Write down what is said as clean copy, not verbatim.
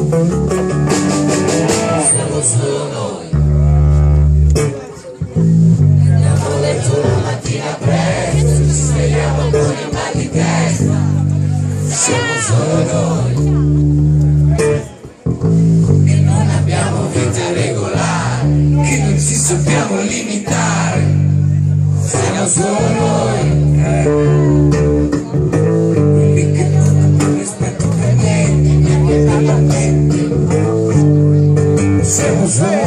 Siamo solo noi. Andiamo a letto la mattina presto, ci svegliamo con il mal di testa. Siamo solo noi. E non abbiamo vita regolare, che non ci sappiamo limitare. Siamo solo noi. Quelli che non hanno rispetto per niente, neanche per la mente. Siamo solo